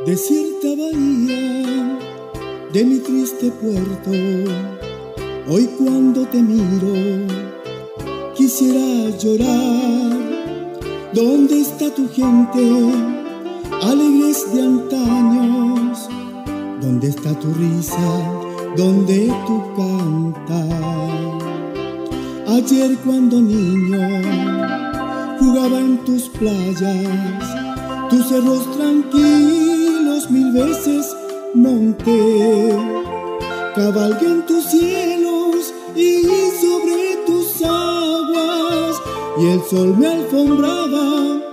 Desierta bahía de mi triste puerto, hoy cuando te miro quisiera llorar. ¿Dónde está tu gente, alegres de antaños? ¿Dónde está tu risa? ¿Dónde tu cantar? Ayer cuando niño jugaba en tus playas, tus cerros tranquilos mil veces monté. Cabalgué en tus cielos y sobre tus aguas, y el sol me alfombraba